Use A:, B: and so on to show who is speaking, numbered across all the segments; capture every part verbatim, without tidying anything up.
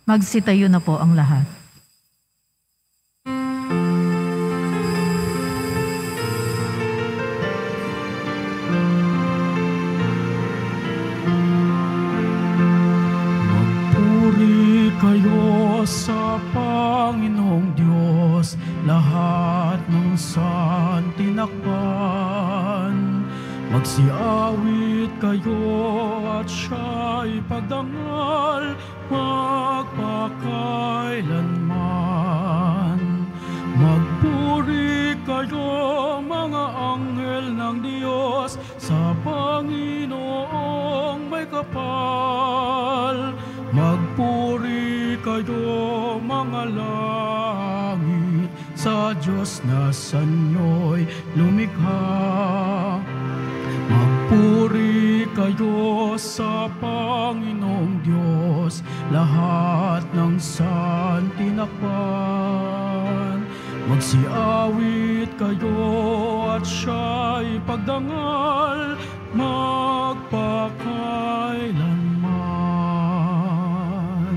A: Magsitayo na po ang lahat.
B: Magpuri kayo sa Panginoong Diyos, lahat ng santinakpan. Magsiawit kayo at siya'y pagdangal magpakailanman. Magpuri kayo mga anghel ng Diyos sa Panginoong may kapal. Magpuri kayo mga langit sa Diyos na sanyo'y lumikha. Magpuri kayo sa Panginoong Diyos, lahat ng santinakpan. Magsiawit kayo at siya'y pagdangal magpakailanman.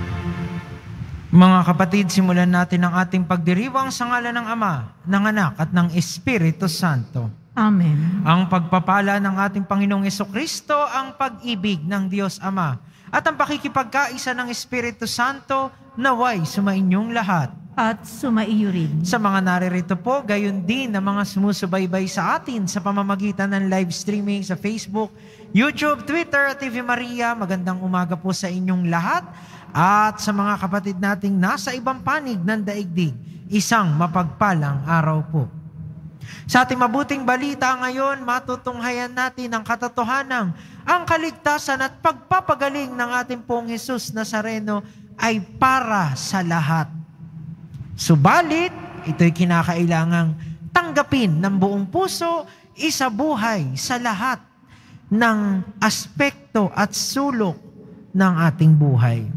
C: Mga kapatid, simulan natin ang ating pagdiriwang sa ngalan ng Ama, ng Anak at ng Espiritu Santo.
A: Amen.
C: Ang pagpapala ng ating Panginoong Jesucristo, ang pag-ibig ng Diyos Ama, at ang pakikipagkaisa ng Espiritu Santo, naway sumainyong lahat.
A: At sumaiyo rin.
C: Sa mga naririto po, gayon din na mga sumusubaybay sa atin sa pamamagitan ng live streaming sa Facebook, YouTube, Twitter at T V Maria, magandang umaga po sa inyong lahat. At sa mga kapatid nating nasa ibang panig ng daigdig, isang mapagpalang araw po. Sa ating mabuting balita ngayon, matutunghayan natin ang katotohanan, ang kaligtasan at pagpapagaling ng ating pong Jesus Nazareno ay para sa lahat. Subalit, ito'y kinakailangang tanggapin ng buong puso, isabuhay sa lahat ng aspekto at sulok ng ating buhay.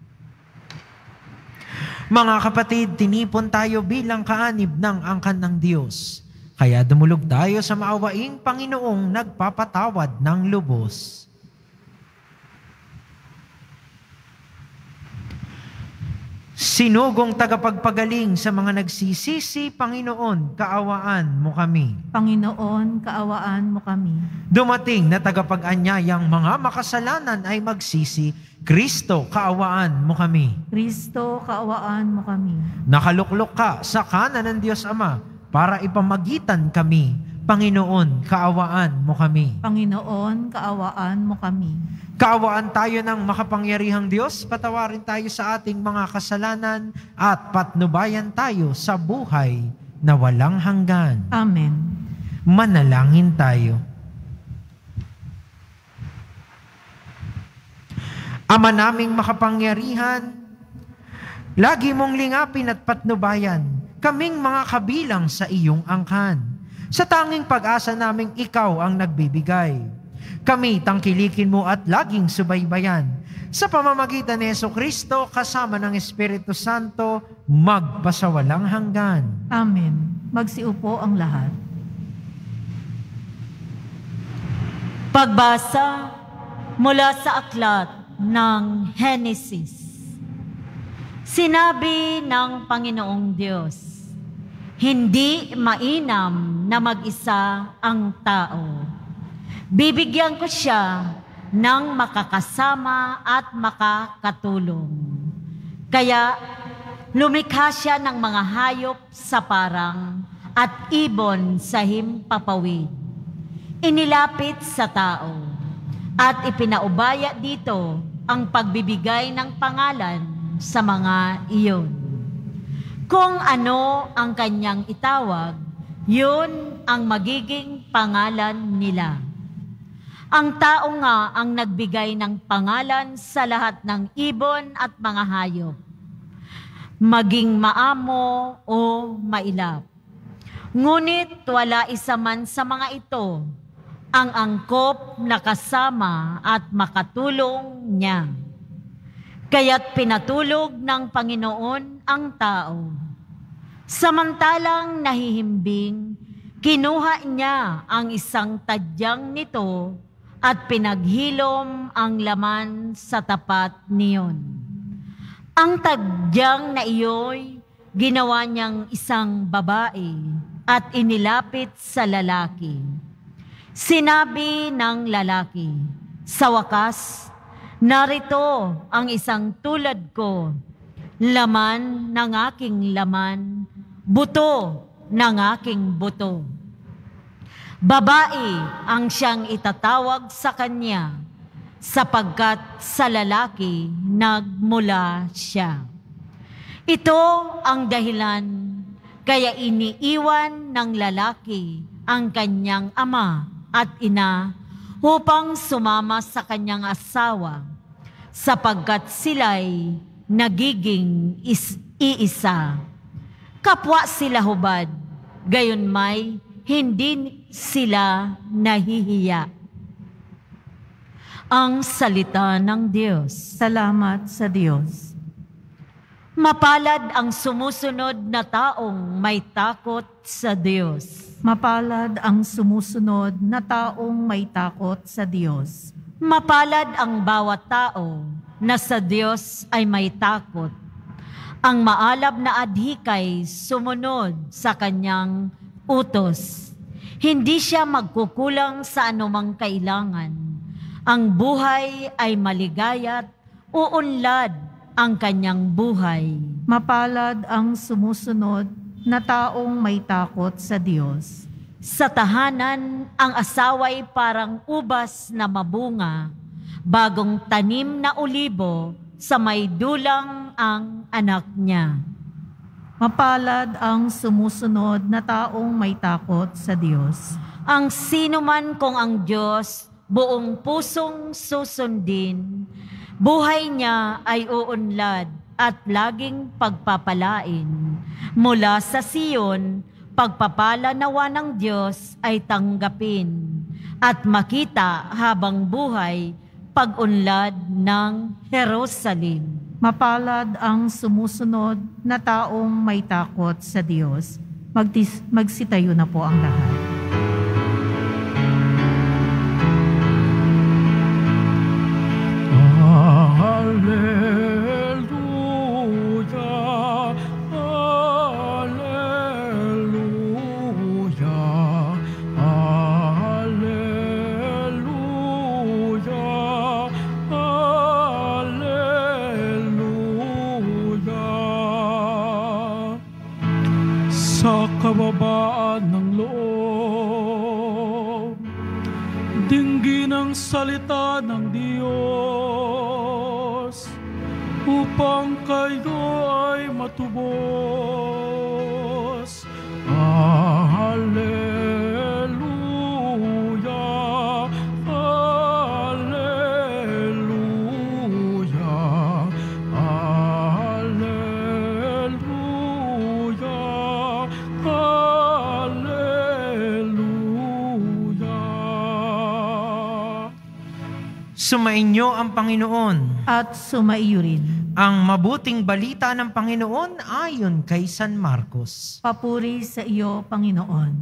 C: Mga kapatid, tinipon tayo bilang kaanib ng angkan ng Diyos. Kaya dumulog tayo sa maawaing Panginoong nagpapatawad ng lubos. Sinugong tagapagpagaling sa mga nagsisisi, Panginoon, kaawaan mo kami.
A: Panginoon, kaawaan mo kami.
C: Dumating na tagapag-anyayang mga makasalanan ay magsisi, Kristo, kaawaan mo kami.
A: Kristo, kaawaan mo kami.
C: Nakaluklok ka sa kanan ng Diyos Ama para ipamagitan kami. Panginoon, kaawaan mo kami.
A: Panginoon, kaawaan mo kami.
C: Kaawaan tayo ng makapangyarihang Diyos, patawarin tayo sa ating mga kasalanan at patnubayan tayo sa buhay na walang hanggan.
A: Amen.
C: Manalangin tayo. Ama naming makapangyarihan, lagi mong lingapin at patnubayan kaming mga kabilang sa iyong angkan. Sa tanging pag-asa naming ikaw ang nagbibigay. Kami tangkilikin mo at laging subaybayan. Sa pamamagitan ni Jesucristo, kasama ng Espiritu Santo, magpasawalang hanggan.
A: Amen. Magsiupo ang lahat.
D: Pagbasa mula sa aklat ng Henesis. Sinabi ng Panginoong Diyos, hindi mainam na mag-isa ang tao. Bibigyan ko siya ng makakasama at makakatulong. Kaya lumikha siya ng mga hayop sa parang at ibon sa himpapawid. Inilapit sa tao at ipinaubaya dito ang pagbibigay ng pangalan sa mga iyon. Kung ano ang kanyang itawag, yun ang magiging pangalan nila. Ang tao nga ang nagbigay ng pangalan sa lahat ng ibon at mga hayop, maging maamo o mailap. Ngunit wala isa man sa mga ito ang angkop na kasama at makatulong niya. Kaya't pinatulog ng Panginoon ang tao. Samantalang nahihimbing, kinuha niya ang isang tadyang nito at pinaghilom ang laman sa tapat niyon. Ang tadyang na iyo'y ginawa niyang isang babae at inilapit sa lalaki. Sinabi ng lalaki, sa wakas, narito ang isang tulad ko, laman ng aking laman, buto ng aking buto. Babae ang siyang itatawag sa kanya, sapagkat sa lalaki nagmula siya. Ito ang dahilan kaya iniiwan ng lalaki ang kanyang ama at ina upang sumama sa kanyang asawa, sapagkat sila'y nagiging is- iisa. Kapwa sila hubad, gayon may hindi sila nahihiya. Ang salita ng Diyos.
A: Salamat sa Diyos.
D: Mapalad ang sumusunod na taong may takot sa Diyos.
A: Mapalad ang sumusunod na taong may takot sa Diyos.
D: Mapalad ang bawat tao na sa Diyos ay may takot. Ang maalab na adhikay sumunod sa kanyang utos. Hindi siya magkukulang sa anumang kailangan. Ang buhay ay maligaya't uunlad ang kanyang buhay.
A: Mapalad ang sumusunod na taong may takot sa Diyos.
D: Sa tahanan, ang asawa'y parang ubas na mabunga, bagong tanim na olibo, sa may dulang ang anak niya.
A: Mapalad ang sumusunod na taong may takot sa Diyos.
D: Ang sinuman kung ang Diyos buong pusong susundin, buhay niya ay uunlad at laging pagpapalain. Mula sa Siyon, pagpapala nawa ng Diyos ay tanggapin at makita habang buhay pag-unlad ng Jerusalem.
A: Mapalad ang sumusunod na taong may takot sa Diyos. Magtis- magsitayo na po ang lahat.
B: Hallelujah, hallelujah, hallelujah, hallelujah. Sa kababaan ng loob, dinggin ang salita ng Diyos upang kayo ay matubos. Ah, hallelujah, hallelujah, hallelujah, hallelujah.
C: Sumainyo ang Panginoon.
A: At sumaiyo rin.
C: Ang mabuting balita ng Panginoon ayon kay San Marcos.
A: Papuri sa iyo, Panginoon.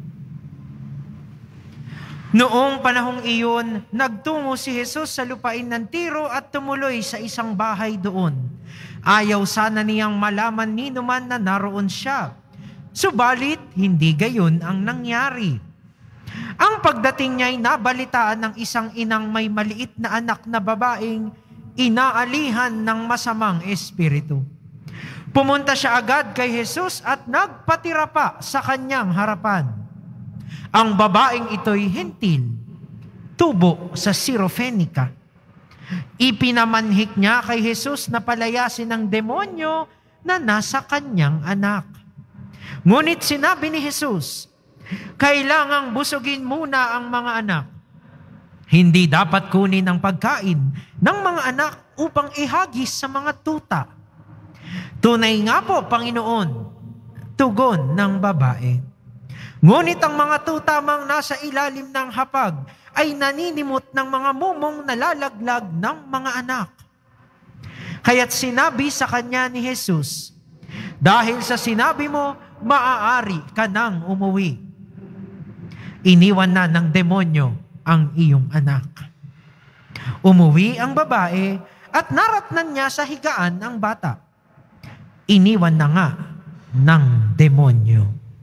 C: Noong panahong iyon, nagtungo si Jesus sa lupain ng Tiro at tumuloy sa isang bahay doon. Ayaw sana niyang malaman ni numan na naroon siya. Subalit, hindi gayon ang nangyari. Ang pagdating niya ay nabalitaan ng isang inang may maliit na anak na babaeng inaalihan ng masamang espiritu. Pumunta siya agad kay Jesus at nagpatira pa sa kanyang harapan. Ang babaeng ito'y hentil, tubo sa Sirofenica. Ipinamanhik niya kay Jesus na palayasin ng demonyo na nasa kanyang anak. Ngunit sinabi ni Jesus, kailangang busugin muna ang mga anak. Hindi dapat kunin ang pagkain ng mga anak upang ihagis sa mga tuta. Tunay nga po, Panginoon, tugon ng babae. Ngunit ang mga tuta mang nasa ilalim ng hapag ay naninimot ng mga mumong nalalaglag ng mga anak. Kaya't sinabi sa kanya ni Jesus, dahil sa sinabi mo, maaari ka nang umuwi. Iniwan na ng demonyo ang iyong anak. Umuwi ang babae at naratnan niya sa higaan ang bata. Iniwan na nga ng demonyo.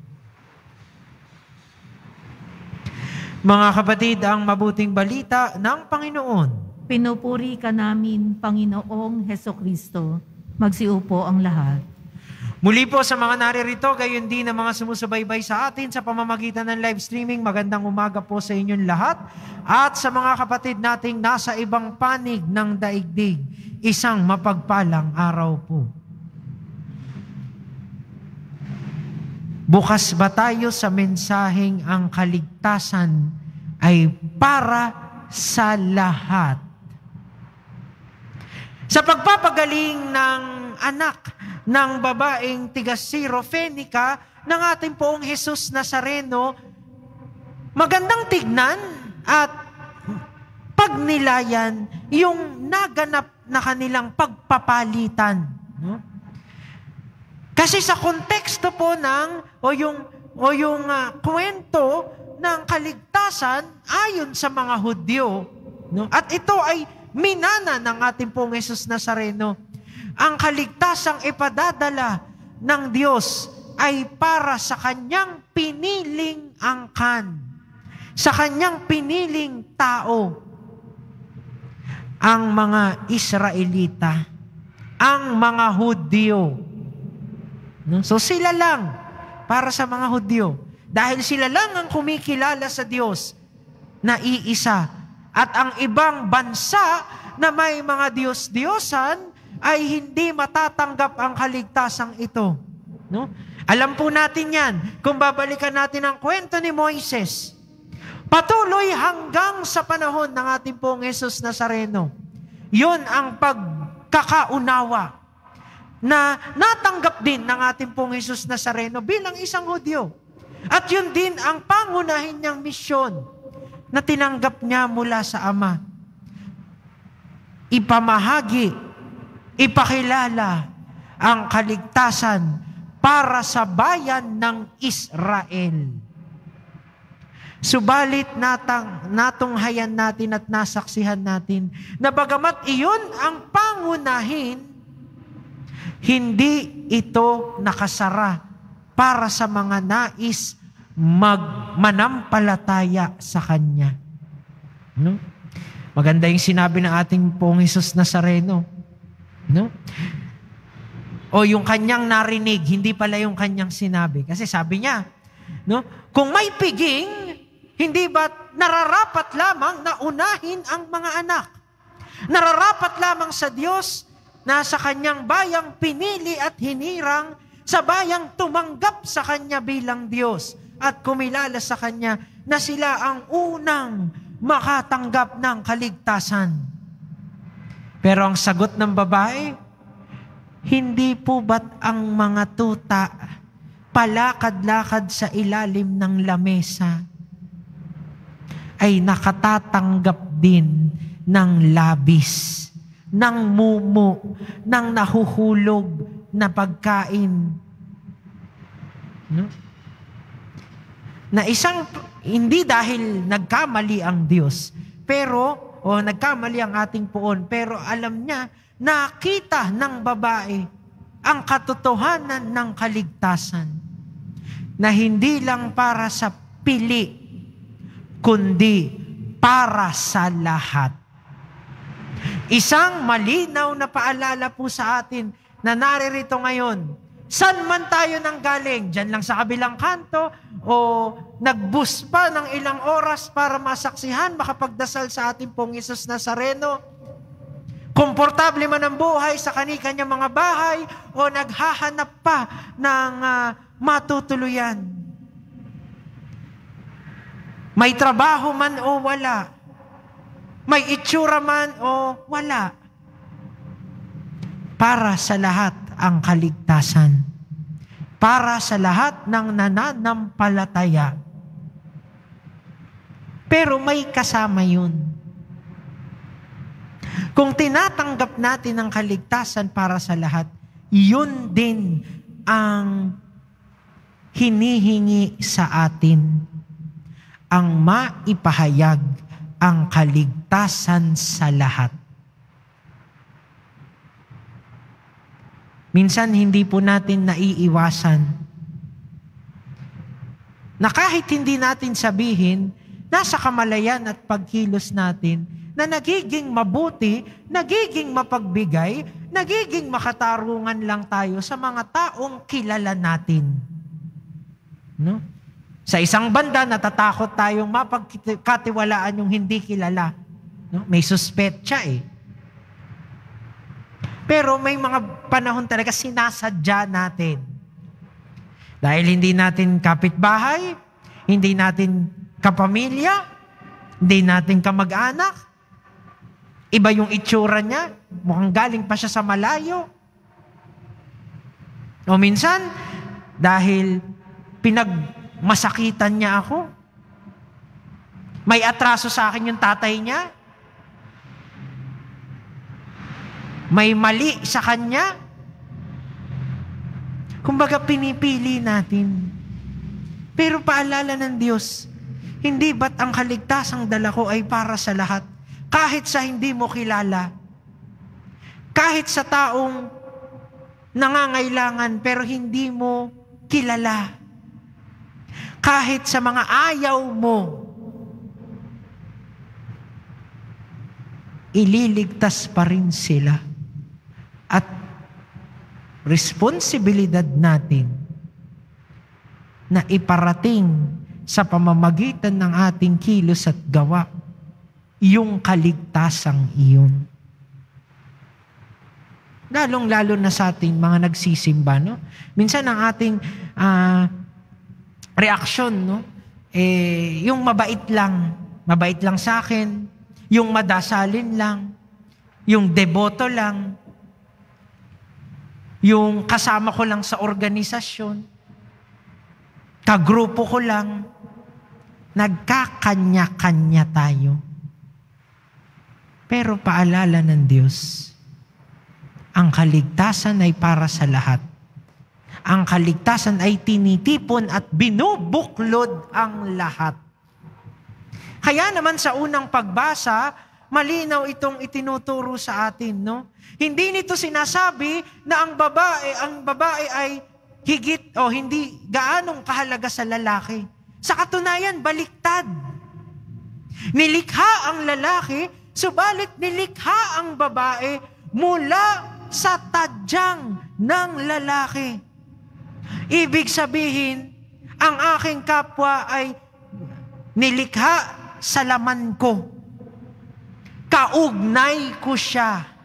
C: Mga kapatid, ang mabuting balita ng Panginoon.
A: Pinupuri ka namin, Panginoong Hesukristo. Magsiupo ang lahat.
C: Muli po sa mga naririto, gayon din ang mga sumusubaybay sa atin sa pamamagitan ng live streaming, magandang umaga po sa inyong lahat. At sa mga kapatid nating nasa ibang panig ng daigdig, isang mapagpalang araw po. Bukas ba tayo sa mensaheng ang kaligtasan ay para sa lahat? Sa pagpapagaling ng anak ng babaeng tiga-Sirofenica ng ating poong Jesus Nazareno, magandang tignan at pagnilayan yung naganap na kanilang pagpapalitan. No? Kasi sa konteksto po ng o yung o yung uh, kwento ng kaligtasan ayon sa mga Hudyo, no? At ito ay minana ng ating pong Jesus Nazareno. Ang kaligtasang ipadadala ng Diyos ay para sa kanyang piniling angkan, sa kanyang piniling tao, ang mga Israelita, ang mga Hudyo. No? So sila lang para sa mga Hudyo. Dahil sila lang ang kumikilala sa Diyos na iisa. At ang ibang bansa na may mga Diyos-Diyosan ay hindi matatanggap ang kaligtasang ito. No? Alam po natin yan. Kung babalikan natin ang kwento ni Moises, patuloy hanggang sa panahon ng ating pong Jesus Nazareno. Yun ang pagkakaunawa na natanggap din ng ating pong Jesus Nazareno bilang isang Hudyo. At yun din ang pangunahin niyang misyon na tinanggap niya mula sa Ama. Ipamahagi, ipakilala ang kaligtasan para sa bayan ng Israel. Subalit natang, natunghayan natin at nasaksihan natin na bagamat iyon ang pangunahin, hindi ito nakasara para sa mga nais magmanampalataya sa Kanya. No? Maganda yung sinabi ng ating pong Jesus Nazareno. No? O yung Kanyang narinig, hindi pala yung Kanyang sinabi. Kasi sabi niya, no? Kung may piging, hindi ba nararapat lamang na unahin ang mga anak? Nararapat lamang sa Diyos na sa kanyang bayang pinili at hinirang, sa bayang tumanggap sa kanya bilang Diyos at kumilala sa kanya na sila ang unang makatanggap ng kaligtasan. Pero ang sagot ng babae, hindi po ba't ang mga tuta palakad-lakad sa ilalim ng lamesa ay nakatatanggap din ng labis, ng mumu, ng nahuhulog na pagkain. No? Na isang, hindi dahil nagkamali ang Diyos, pero, o nagkamali ang ating poon, pero alam niya, nakita ng babae ang katotohanan ng kaligtasan na hindi lang para sa pili, kundi para sa lahat. Isang malinaw na paalala po sa atin na naririto ngayon. San man tayo nang galing? Diyan lang sa kabilang kanto o nagbus pa ng ilang oras para masaksihan, makapagdasal sa ating pong Jesus Nazareno? Komportable man ang buhay sa kani-kanyang mga bahay o naghahanap pa ng uh, matutuluyan? May trabaho man o wala? May itsura man o wala? Para sa lahat ang kaligtasan. Para sa lahat ng nananampalataya. Pero may kasama yun. Kung tinatanggap natin ang kaligtasan para sa lahat, yun din ang hinihingi sa atin. Ang maipahayag ang kaligtasan sa lahat. minsan hindi po natin naiiwasan na kahit hindi natin sabihin, nasa kamalayan at pagkilos natin na nagiging mabuti, nagiging mapagbigay, nagiging makatarungan lang tayo sa mga taong kilala natin. No? Sa isang banda, natatakot tayong mapagkatiwalaan yung hindi kilala. No? May suspetsa eh. Pero may mga panahon talaga sinasadya natin. Dahil hindi natin kapitbahay, hindi natin kapamilya, hindi natin kamag-anak, iba yung itsura niya, mukhang galing pa siya sa malayo. O minsan, dahil pinagmasakitan niya ako, may atraso sa akin yung tatay niya, may mali sa kanya. Kumbaga pinipili natin. Pero paalala ng Diyos, hindi ba't ang kaligtasang dala ko ay para sa lahat? Kahit sa hindi mo kilala. Kahit sa taong nangangailangan pero hindi mo kilala. Kahit sa mga ayaw mo, ililigtas pa rin sila. At responsibilidad natin na iparating sa pamamagitan ng ating kilos at gawa yung kaligtasang iyon. Lalong-lalo na sa ating mga nagsisimba, no? Minsan ang ating uh, reaksyon, no? Eh, yung mabait lang, mabait lang sa akin, yung madasalin lang, yung deboto lang, yung kasama ko lang sa organisasyon, kagrupo ko lang, nagkakanya-kanya tayo. Pero paalala ng Diyos, ang kaligtasan ay para sa lahat. Ang kaligtasan ay tinitipon at binubuklod ang lahat. Kaya naman sa unang pagbasa, malinaw itong itinuturo sa atin, no? Hindi nito sinasabi na ang babae, ang babae ay higit o hindi gaanong kahalaga sa lalaki. Sa katunayan, baliktad. Nilikha ang lalaki, subalit nilikha ang babae mula sa tadyang ng lalaki. Ibig sabihin, ang aking kapwa ay nilikha sa laman ko. Kaugnay ko siya.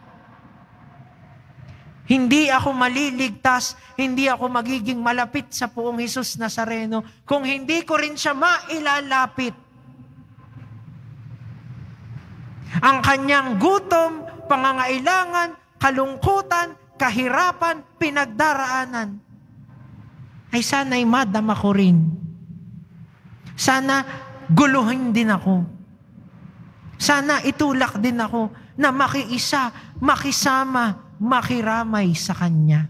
C: Hindi ako maliligtas, hindi ako magiging malapit sa Poong Hesus Nazareno kung hindi ko rin siya mailalapit. Ang kanyang gutom, pangangailangan, kalungkutan, kahirapan, pinagdaraanan, ay sana'y madama ko rin. Sana guluhin din ako. Sana itulak din ako na makiisa, makisama, makiramay sa Kanya.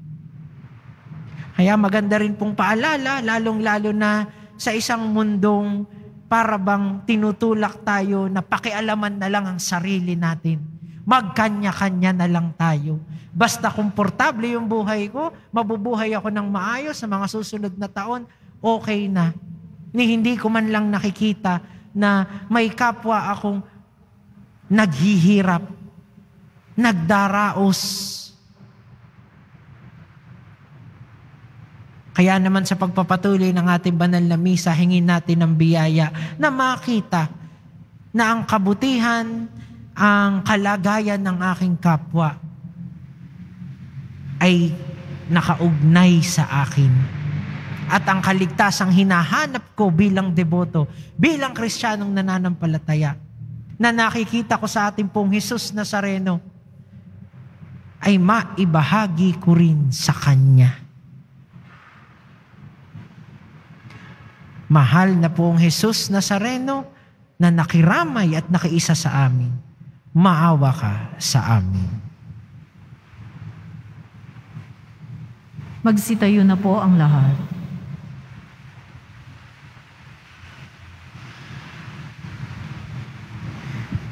C: Kaya maganda rin pong paalala, lalong-lalo na sa isang mundong para bang tinutulak tayo na pakialaman na lang ang sarili natin. Magkanya-kanya na lang tayo. Basta komportable yung buhay ko, mabubuhay ako ng maayos sa mga susunod na taon, okay na. Ni hindi ko man lang nakikita na may kapwa akong naghihirap, nagdaraos. Kaya naman sa pagpapatuloy ng ating banal na misa, hingin natin ng biyaya na makita na ang kabutihan, ang kalagayan ng aking kapwa ay nakaugnay sa akin. At ang kaligtasang hinahanap ko bilang deboto, bilang Kristiyanong nananampalataya, na nakikita ko sa ating Pong Hesus Nazareno, ay maibahagi ko rin sa Kanya. Mahal na Pong Hesus Nazareno na nakiramay at nakiisa sa amin, maawa ka sa amin.
A: Magsitayo na po ang lahat.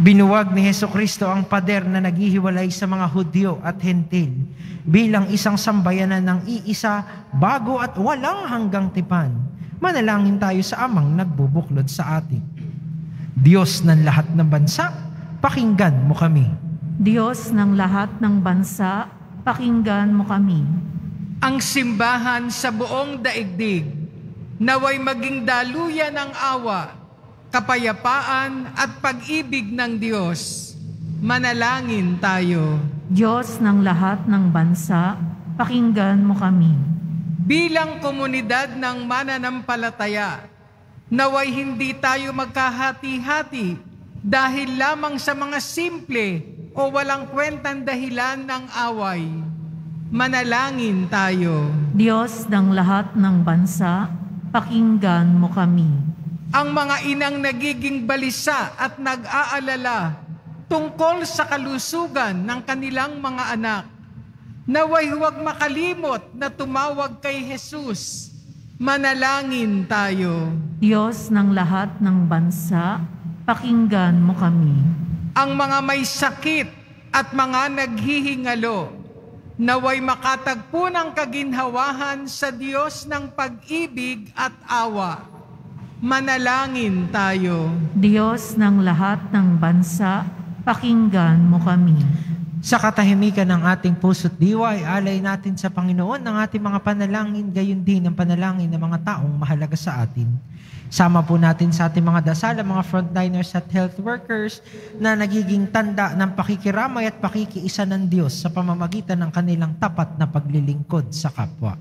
C: Binuwag ni Hesukristo ang pader na naghihiwalay sa mga Hudyo at Hentil bilang isang sambayanan ng iisa, bago at walang hanggang tipan. Manalangin tayo sa Amang nagbubuklod sa atin. Diyos ng lahat ng bansa, pakinggan mo kami.
A: Diyos ng lahat ng bansa, pakinggan mo kami.
E: Ang simbahan sa buong daigdig, naway maging daluyan ng awa, kapayapaan at pag-ibig ng Diyos. Manalangin tayo.
A: Diyos ng lahat ng bansa, pakinggan mo kami.
E: Bilang komunidad ng mananampalataya, naway hindi tayo magkahati-hati dahil lamang sa mga simple o walang kwentang dahilan ng away. Manalangin tayo.
A: Diyos ng lahat ng bansa, pakinggan mo kami.
E: Ang mga inang nagiging balisa at nag-aalala tungkol sa kalusugan ng kanilang mga anak, naway huwag makalimot na tumawag kay Jesus. Manalangin tayo.
A: Diyos ng lahat ng bansa, pakinggan mo kami.
E: Ang mga may sakit at mga naghihingalo, naway makatagpo ng kaginhawahan sa Diyos ng pag-ibig at awa. Manalangin tayo.
A: Diyos ng lahat ng bansa, pakinggan mo kami.
C: Sa katahimikan ng ating puso't diwa, alay natin sa Panginoon ang ating mga panalangin, gayon din ang panalangin ng mga taong mahalaga sa atin. Sama po natin sa ating mga dasal ang mga frontliners at health workers na nagiging tanda ng pakikiramay at pakikiisa ng Diyos sa pamamagitan ng kanilang tapat na paglilingkod sa kapwa.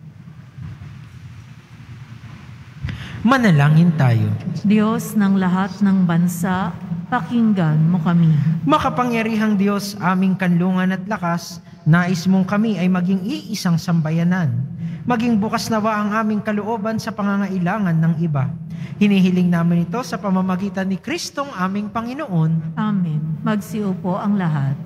C: Manalangin tayo.
A: Diyos ng lahat ng bansa, pakinggan mo kami.
C: Makapangyarihang Diyos, aming kanlungan at lakas, nais mong kami ay maging iisang sambayanan. Maging bukas nawa ang aming kalooban sa pangangailangan ng iba. Hinihiling namin ito sa pamamagitan ni Kristong aming Panginoon.
A: Amen. Magsiupo ang lahat.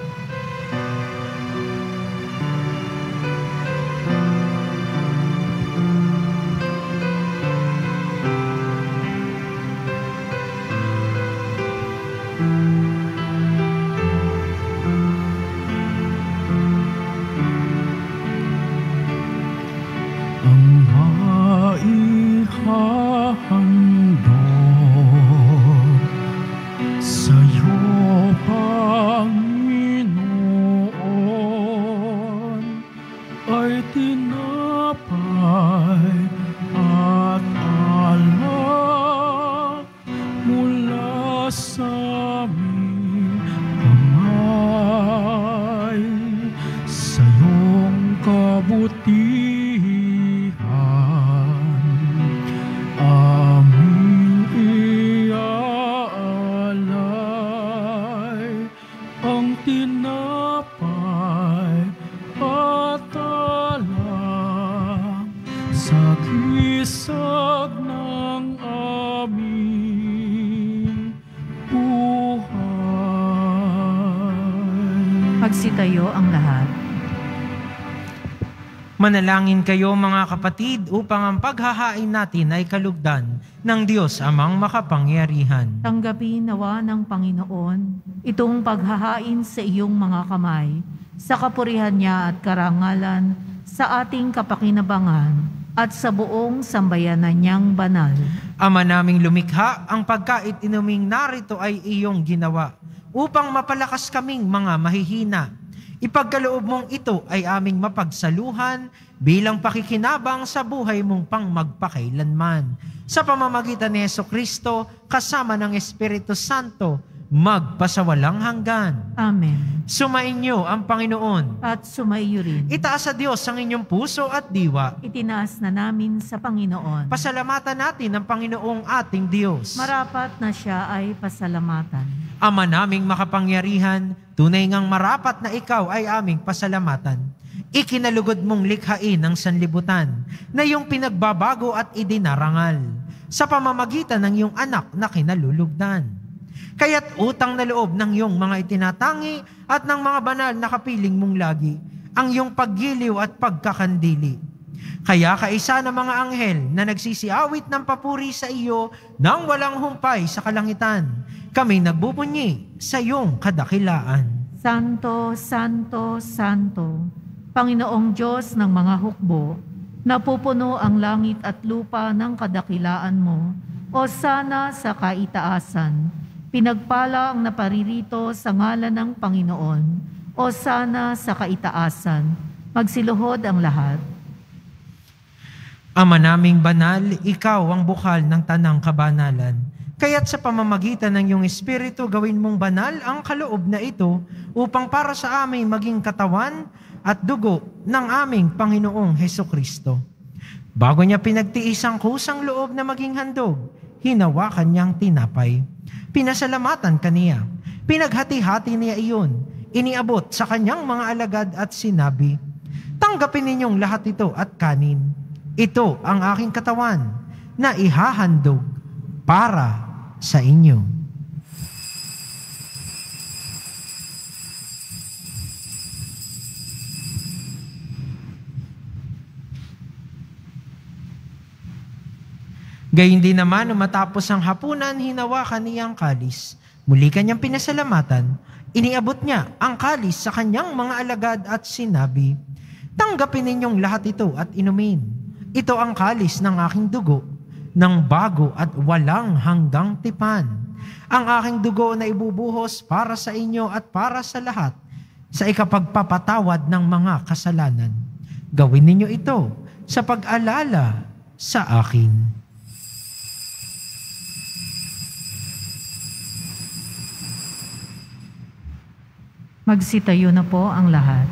A: Magsitayo ang lahat.
C: Manalangin kayo mga kapatid upang ang paghahain natin ay kalugdan ng Diyos amang makapangyarihan.
A: Tanggapin nawa ng Panginoon itong paghahain sa iyong mga kamay, sa kapurihan niya at karangalan, sa ating kapakinabangan at sa buong sambayanan niyang banal.
C: Ama naming lumikha, ang pagkait inuming narito ay iyong ginawa upang mapalakas kaming mga mahihina. Ipagkaloob mong ito ay aming mapagsaluhan bilang pakikinabang sa buhay mong pang magpakailanman. Sa pamamagitan ni Jesucristo, kasama ng Espiritu Santo, magpasawalang hanggan.
A: Amen.
C: Sumainyo ang Panginoon.
A: At sumaiyo rin.
C: Itaas sa Diyos ang inyong puso at diwa.
A: Itinaas na namin sa Panginoon.
C: Pasalamatan natin ang Panginoong ating Diyos.
A: Marapat na siya ay pasalamatan.
C: Ama naming makapangyarihan, tunay ngang marapat na ikaw ay aming pasalamatan. Ikinalugod mong likhain ang sanlibutan na iyong pinagbabago at idinarangal sa pamamagitan ng iyong anak na kinalulugdan. Kaya't utang na loob ng iyong mga itinatangi at ng mga banal na kapiling mong lagi ang iyong paggiliw at pagkakandili. Kaya kaisa ng mga anghel na nagsisiawit ng papuri sa iyo nang walang humpay sa kalangitan, Kami nagbubunyi sa iyong kadakilaan.
A: Santo, Santo, Santo, Panginoong Diyos ng mga hukbo, napupuno ang langit at lupa ng kadakilaan mo, o sana sa kaitaasan. Pinagpala ang naparirito sa ngalan ng Panginoon, o sana sa kaitaasan. Magsiluhod ang lahat.
C: Ama naming banal, ikaw ang bukal ng tanang kabanalan. Kaya't sa pamamagitan ng iyong Espiritu, gawin mong banal ang kaloob na ito upang para sa amin maging katawan at dugo ng aming Panginoong Hesukristo. Bago niya pinagtiis ang kusang loob na maging handog, hinawakan niyang tinapay. Pinasalamatan kaniya. Pinaghati-hati niya iyon. Iniabot sa kanyang mga alagad at sinabi, "Tanggapin ninyong lahat ito at kanin. Ito ang aking katawan na ihahandog para sa inyo." Gayun din naman, nung matapos ang hapunan, hinawakan niya ang kalis. Muli kanyang pinasalamatan. Iniabot niya ang kalis sa kanyang mga alagad at sinabi, "Tanggapin ninyong lahat ito at inumin. Ito ang kalis ng aking dugo, ng bago at walang hanggang tipan. Ang aking dugo na ibubuhos para sa inyo at para sa lahat, sa ikapagpapatawad ng mga kasalanan. Gawin ninyo ito sa pag-alala sa akin."
A: Magsitayo na po ang lahat.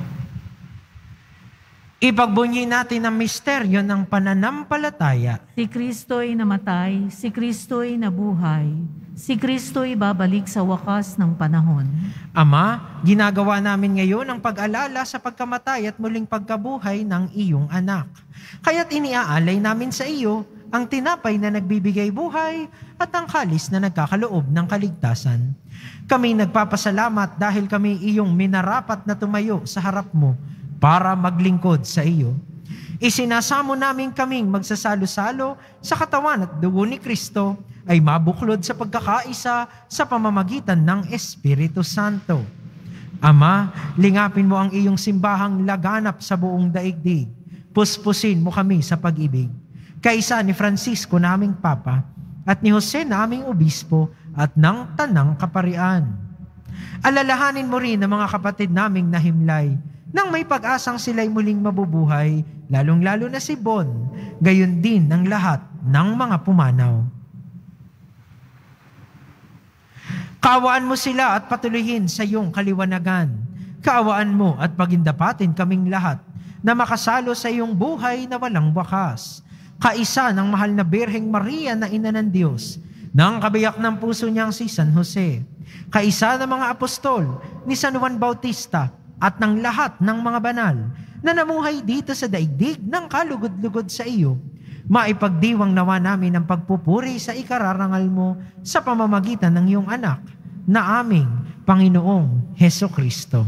C: Ipagbunyi natin ang misteryo ng pananampalataya.
A: Si Kristo'y namatay, si Kristo'y nabuhay, si Kristo'y babalik sa wakas ng panahon.
C: Ama, ginagawa namin ngayon ang pag-alala sa pagkamatay at muling pagkabuhay ng iyong anak. Kaya't iniaalay namin sa iyo ang tinapay na nagbibigay buhay at ang kalis na nagkakaloob ng kaligtasan. Kami nagpapasalamat dahil kami iyong minarapat na tumayo sa harap mo para maglingkod sa iyo. Isinasamo namin kaming magsasalo-salo sa katawan at dugo ni Kristo ay mabuklod sa pagkakaisa sa pamamagitan ng Espiritu Santo. Ama, lingapin mo ang iyong simbahang laganap sa buong daigdig. Puspusin mo kami sa pag-ibig. Kaisa ni Francisco naming Papa at ni Jose naming Obispo at ng Tanang Kaparian. Alalahanin mo rin ang mga kapatid naming nahimlay nang may pag-asang sila'y muling mabubuhay, lalong-lalo na si Bon, gayon din ng lahat ng mga pumanaw. Kaawaan mo sila at patuloyin sa iyong kaliwanagan. Kaawaan mo at pagindapatin kaming lahat na makasalo sa iyong buhay na walang wakas. Kaisa ng mahal na Birheng Maria na Ina ng Diyos, ng kabiyak ng puso niyang si San Jose, kaisa ng mga apostol ni San Juan Bautista at ng lahat ng mga banal na namuhay dito sa daigdig ng kalugod-lugod sa iyo, maipagdiwang nawa namin ang pagpupuri sa ikararangal mo sa pamamagitan ng iyong anak na aming Panginoong Hesukristo.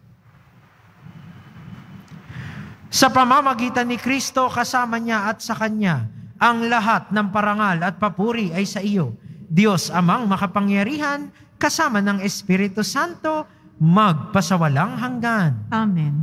C: Sa pamamagitan ni Kristo, kasama niya at sa Kanya, ang lahat ng parangal at papuri ay sa iyo, Diyos Amang makapangyarihan, kasama ng Espiritu Santo, magpasawalang hanggan.
A: Amen.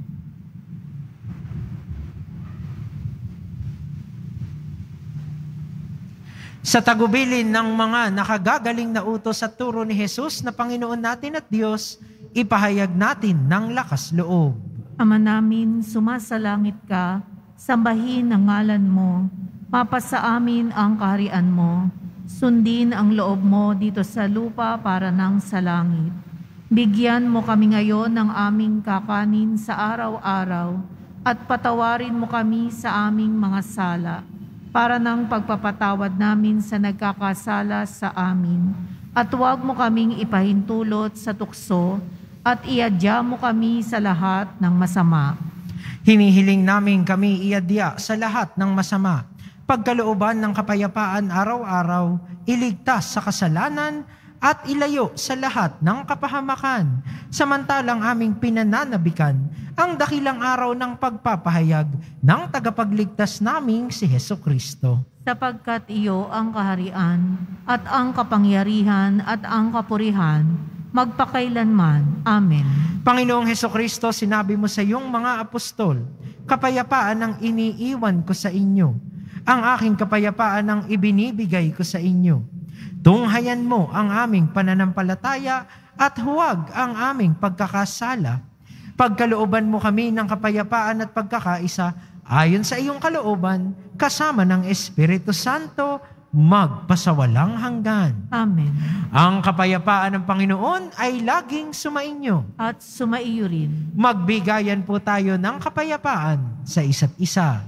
C: Sa tagubilin ng mga nakagagaling na utos at turo ni Jesus na Panginoon natin at Diyos, ipahayag natin ng lakas loob.
A: Ama namin, sumasalangit ka, sambahin ang ngalan mo, mapasa amin ang kaharian mo, sundin ang loob mo dito sa lupa para nang sa langit. Bigyan mo kami ngayon ng aming kakanin sa araw-araw at patawarin mo kami sa aming mga sala para ng pagpapatawad namin sa nagkakasala sa amin. At huwag mo kaming ipahintulot sa tukso at iadya mo kami sa lahat ng masama.
C: Hinihiling namin kami iadya sa lahat ng masama, pagkalooban ng kapayapaan araw-araw, iligtas sa kasalanan at ilayo sa lahat ng kapahamakan, samantalang aming pinananabikan ang dakilang araw ng pagpapahayag ng tagapagligtas naming si Hesukristo.
A: Sapagkat iyo ang kaharian at ang kapangyarihan at ang kapurihan magpakailanman. Amen.
C: Panginoong Hesukristo, sinabi mo sa iyong mga apostol, kapayapaan ang iniiwan ko sa inyo. Ang aking kapayapaan ang ibinibigay ko sa inyo. Tunghayan mo ang aming pananampalataya at huwag ang aming pagkakasala. Pagkalooban mo kami ng kapayapaan at pagkakaisa ayon sa iyong kalooban, kasama ng Espiritu Santo, magpasawalang hanggan.
A: Amen.
C: Ang kapayapaan ng Panginoon ay laging sumainyo.
A: At sumaiyo rin.
C: Magbigayan po tayo ng kapayapaan sa isa't isa.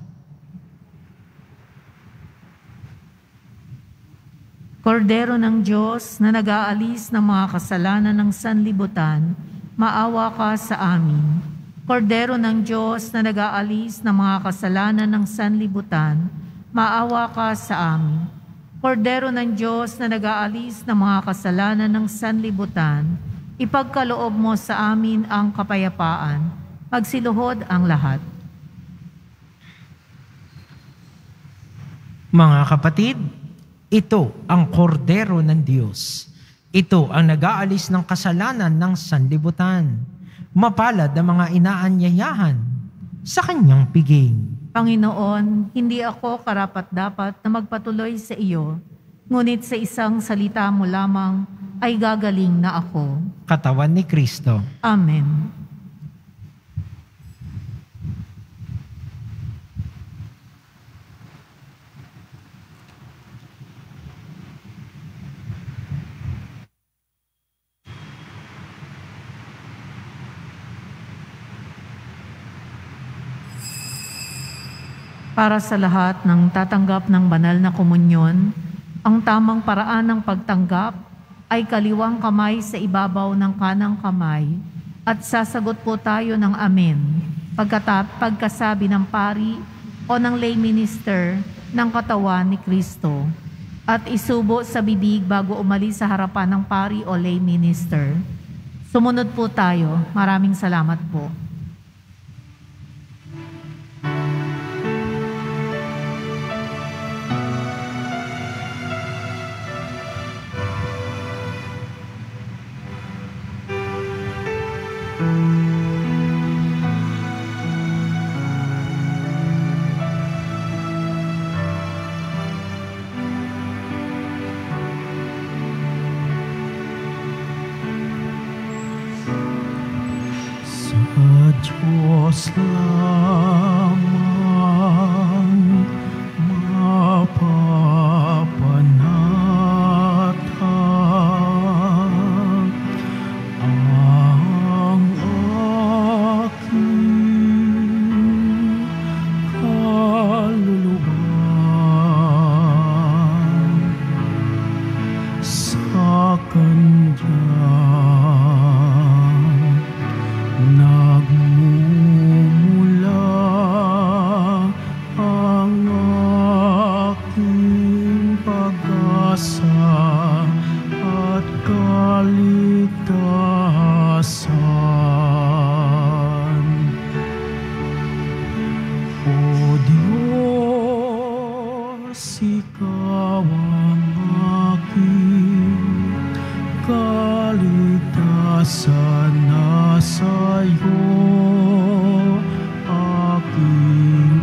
A: Kordero ng Diyos na nag-aalis ng mga kasalanan ng sanlibutan, maawa ka sa amin. Kordero ng Diyos na nag-aalis ng mga kasalanan ng sanlibutan, maawa ka sa amin. Kordero ng Diyos na nag-aalis ng mga kasalanan ng sanlibutan, ipagkaloob mo sa amin ang kapayapaan. Magsiluhod ang lahat.
C: Mga kapatid, ito ang kordero ng Diyos. Ito ang nag-aalis ng kasalanan ng sanlibutan. Mapalad ang mga inaanyayahan sa kanyang piging.
A: Panginoon, hindi ako karapat-dapat na magpatuloy sa iyo, ngunit sa isang salita mo lamang ay gagaling na ako.
C: Katawan ni Kristo.
A: Amen. Para sa lahat ng tatanggap ng banal na komunyon, ang tamang paraan ng pagtanggap ay kaliwang kamay sa ibabaw ng kanang kamay at sasagot po tayo ng amen pagkatap pagkasabi ng pari o ng lay minister ng katawan ni Kristo at isubo sa bibig bago umalis sa harapan ng pari o lay minister. Sumunod po tayo. Maraming salamat po.
B: Diyos lamang mapapanatag ang aking kaluluwa sa Kanya. Nagmumula ang aking pag-asa at kaligtasan. O Diyos, Ikaw ang aking kaligtasan. Nasa iyo aking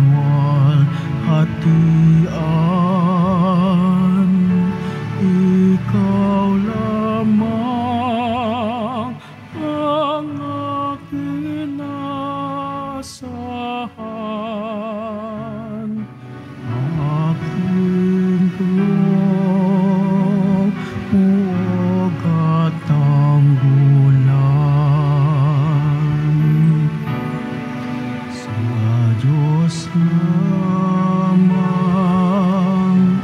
B: kalwalhatian. Ikaw lamang ang aking asahan. Aking tulong, huwag at tanggulan. Sa Diyos lamang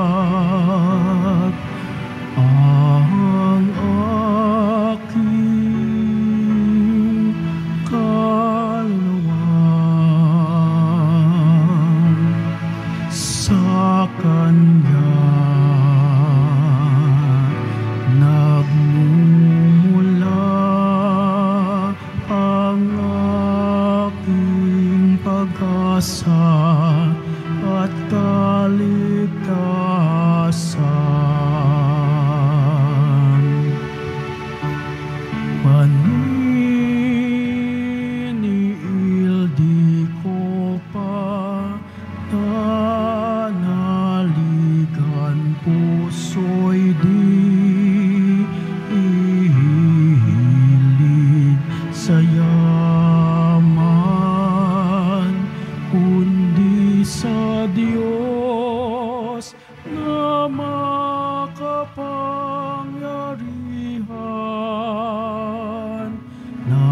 B: mapapanatag ang aking Paniniil di ko pa nanaligan, puso'y di ihilig sa yaman, kundi sa Diyos na makapangyarihan na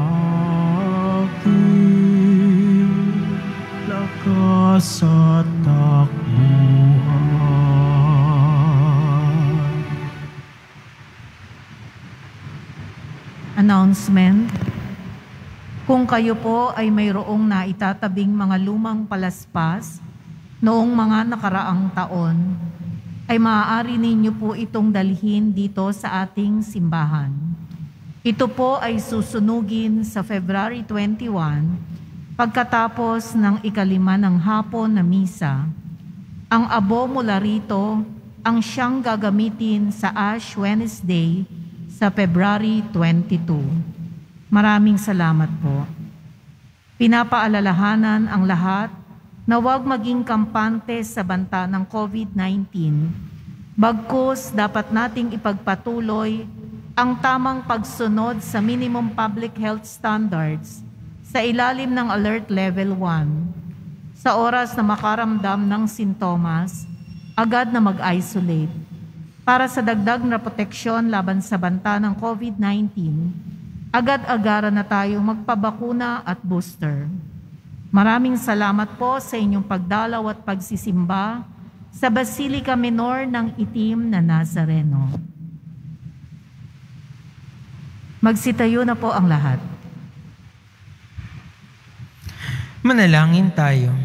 B: aking lakas at takbuhan.
A: Announcement. Kung kayo po ay mayroong naitatabing mga lumang palaspas noong mga nakaraang taon, ay maaari ninyo po itong dalhin dito sa ating simbahan. Ito po ay susunugin sa February twenty-first, pagkatapos ng ikalima ng hapon na misa. Ang abo mula rito ang siyang gagamitin sa Ash Wednesday sa February twenty-second. Maraming salamat po. Pinapaalalahanan ang lahat na huwag maging kampante sa banta ng COVID nineteen. Bagkus dapat nating ipagpatuloy ang tamang pagsunod sa minimum public health standards sa ilalim ng Alert Level one. Sa oras na makaramdam ng sintomas, agad na mag-isolate. Para sa dagdag na proteksyon laban sa banta ng COVID nineteen, agad-agaran na tayong magpabakuna at booster. Maraming salamat po sa inyong pagdalaw at pagsisimba sa Basilica Minor ng Itim na Nazareno. Magsitayo na po ang lahat.
C: Manalangin tayo.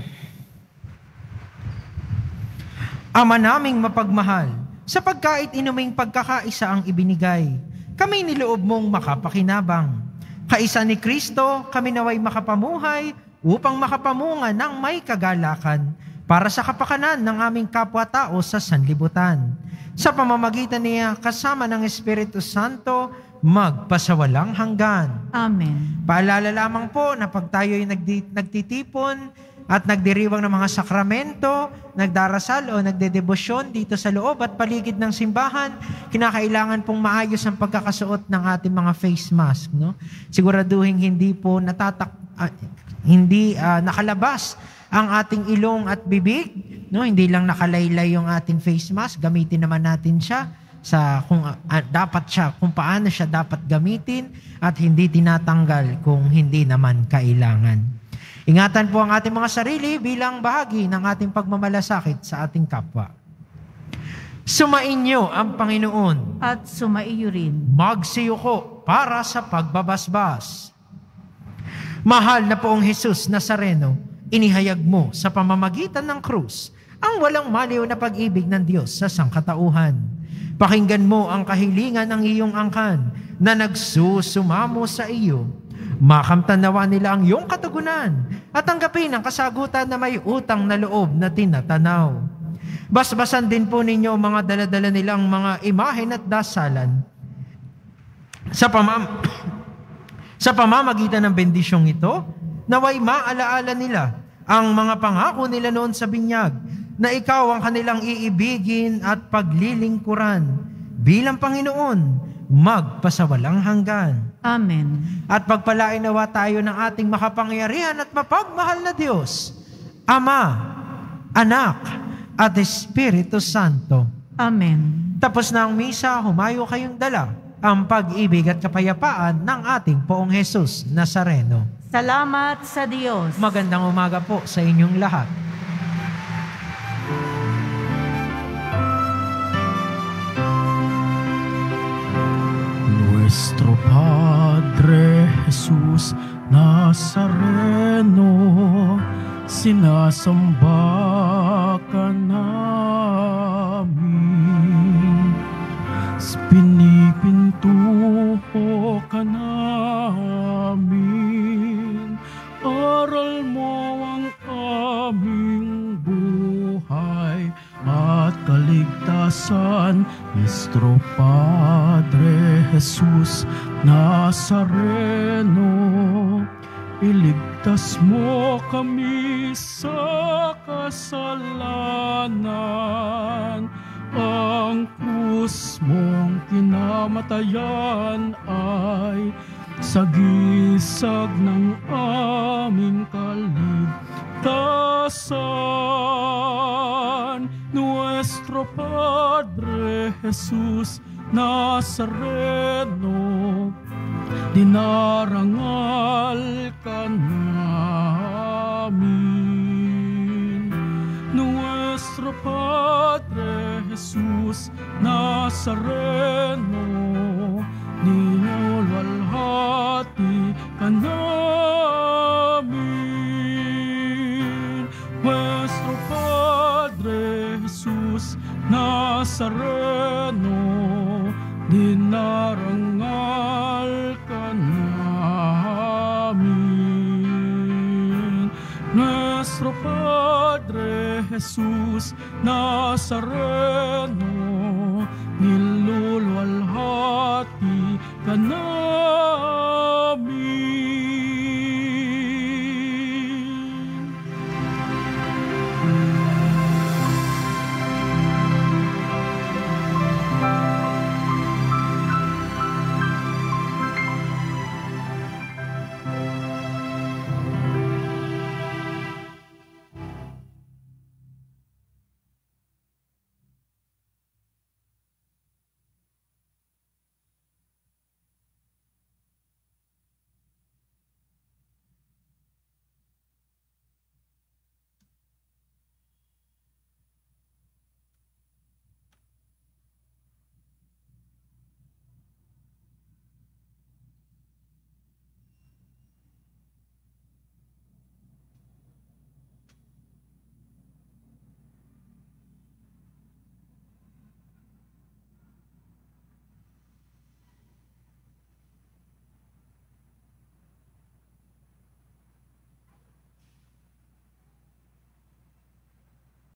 C: Ama naming mapagmahal, sa pagkait inuming pagkakaisa ang ibinigay, kami niloob mong makapakinabang. Kaisa ni Kristo, kami naway makapamuhay upang makapamunga ng may kagalakan para sa kapakanan ng aming kapwa-tao sa sanlibutan. Sa pamamagitan niya, kasama ng Espiritu Santo, magpasawalang hanggan.
A: Amen.
C: Paalala lamang po na pag tayo'y nagdi- nagtitipon at nagdiriwang ng mga sakramento, nagdarasal o nagdedebosyon dito sa loob at paligid ng simbahan, kinakailangan pong maayos ang pagkakasuot ng ating mga face mask. No? Siguraduhin hindi po natatak, uh, hindi uh, nakalabas ang ating ilong at bibig. No? Hindi lang nakalaylay yung ating face mask, gamitin naman natin siya sa kung uh, dapat siya, kung paano siya dapat gamitin at hindi tinatanggal kung hindi naman kailangan. Ingatan po ang ating mga sarili bilang bahagi ng ating pagmamalasakit sa ating kapwa. Sumainyo ang Panginoon.
A: At sumaiyo rin.
C: Magsiyuko para sa pagbabasbas. Mahal na poong Jesus Nazareno, inihayag mo sa pamamagitan ng krus ang walang maliw na pag-ibig ng Diyos sa sangkatauhan. Pakinggan mo ang kahilingan ng iyong angkan na nagsusumamo sa iyo. Makamtanawa nila ang iyong katugunan at tanggapin ang kasagutan na may utang na loob na tinatanaw. Basbasan din po ninyo mga daladala nilang mga imahen at dasalan. Sa, pamam sa pamamagitan ng bendisyong ito, naway maalaala nila ang mga pangako nila noon sa binyag na ikaw ang kanilang iibigin at paglilingkuran bilang Panginoon, magpasawalang hanggan.
A: Amen.
C: At pagpalain nawa tayo ng ating makapangyarihan at mapagmahal na Diyos, Ama, Anak, at Espiritu Santo.
A: Amen.
C: Tapos na ang misa, humayo kayong dala ang pag-ibig at kapayapaan ng ating poong Jesus Nazareno.
A: Salamat sa Diyos.
C: Magandang umaga po sa inyong lahat.
B: Nuestro Padre Jesus Nazareno, sinasamba ka namin. Pinipintuho ka namin. Aral mo ang aming at kaligtasan, Nuestro Padre Jesus Nazareno, iligtas mo kami sa kasalanan. Ang krus mong kinamatayan ay sagisag ng aming kaligtasan. Nuestro Padre Jesus Nazareno, dinarangal ka namin. Nuestro Padre Jesus Nazareno, ninuwalhati ka namin. Nuestro Padre Jesus Nazareno, dinarangal ka namin. Nuestro Padre Jesus Nazareno, niluluwalhati ka namin.